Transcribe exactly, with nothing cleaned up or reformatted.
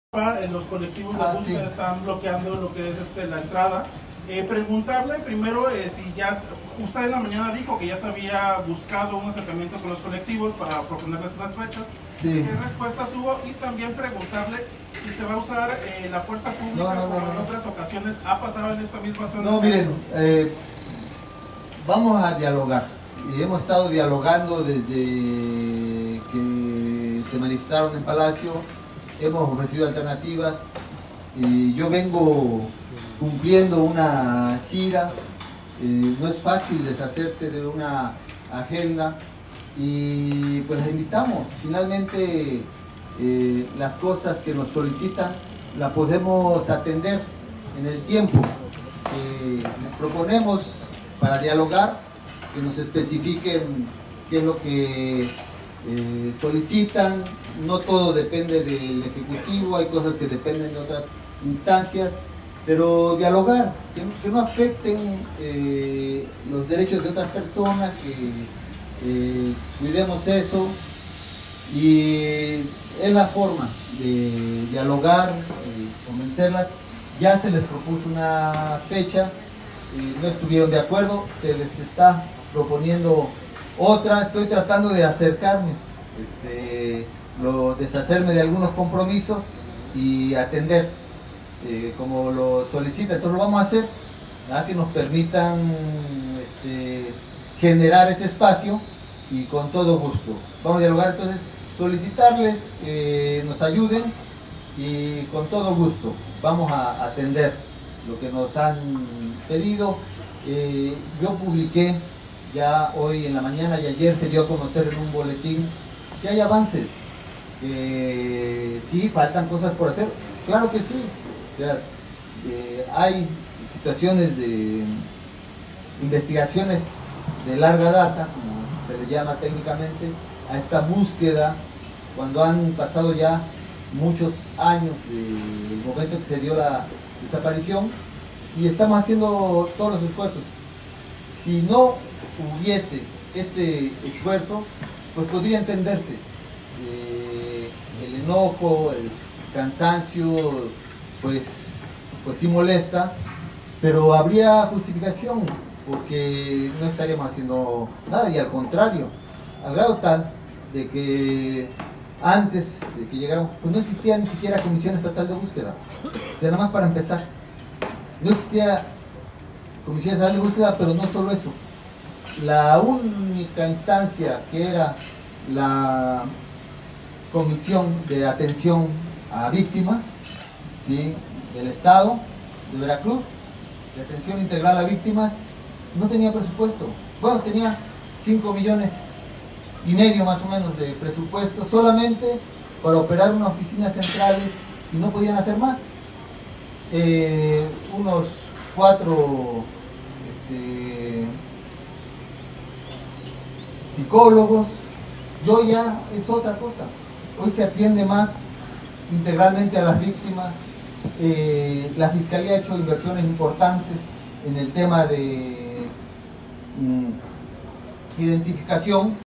En los colectivos de ah, búsqueda sí. Están bloqueando lo que es este, la entrada. Eh, preguntarle primero eh, si ya, usted en la mañana dijo que ya se había buscado un acercamiento con los colectivos para proponerles unas fechas. Sí. ¿Qué respuestas hubo? Y también preguntarle si se va a usar eh, la fuerza pública no, no, como no, en no. otras ocasiones ha pasado en esta misma zona. No, miren, eh, vamos a dialogar. Y hemos estado dialogando desde que se manifestaron en Palacio. Hemos ofrecido alternativas y yo vengo cumpliendo una gira. Eh, no es fácil deshacerse de una agenda y pues les invitamos. Finalmente eh, las cosas que nos solicitan las podemos atender en el tiempo. Eh, les proponemos para dialogar que nos especifiquen qué es lo que Eh, solicitan. No todo depende del Ejecutivo, hay cosas que dependen de otras instancias, pero dialogar, que, que no afecten eh, los derechos de otras personas, que eh, cuidemos eso, y es la forma de dialogar, eh, convencerlas. Ya se les propuso una fecha, eh, no estuvieron de acuerdo, se les está proponiendo otra. Estoy tratando de acercarme, este, lo, deshacerme de algunos compromisos y atender eh, como lo solicita. Entonces lo vamos a hacer, ¿verdad? Que nos permitan este, generar ese espacio y con todo gusto. Vamos a dialogar, entonces solicitarles que nos ayuden y con todo gusto vamos a atender lo que nos han pedido. Eh, yo publiqué ya hoy en la mañana y ayer se dio a conocer en un boletín que hay avances, que sí, faltan cosas por hacer, claro que sí. O sea, eh, hay situaciones de investigaciones de larga data, como se le llama técnicamente, a esta búsqueda, cuando han pasado ya muchos años del momento que se dio la desaparición, y estamos haciendo todos los esfuerzos. Si no hubiese este esfuerzo, pues podría entenderse eh, el enojo, el cansancio, pues, pues sí molesta, pero habría justificación, porque no estaríamos haciendo nada, y al contrario, al grado tal de que antes de que llegáramos, pues no existía ni siquiera Comisión Estatal de Búsqueda. O sea, nada más para empezar, no existía Comisión Estatal de Búsqueda, pero no solo eso. La única instancia que era la Comisión de Atención a Víctimas, ¿sí?, del Estado de Veracruz, de Atención Integral a Víctimas, no tenía presupuesto. Bueno, tenía cinco millones y medio más o menos de presupuesto solamente para operar unas oficinas centrales, y no podían hacer más. Eh, unos cuatro este, psicólogos, y hoy ya es otra cosa. Hoy se atiende más integralmente a las víctimas. Eh, la Fiscalía ha hecho inversiones importantes en el tema de mm, identificación.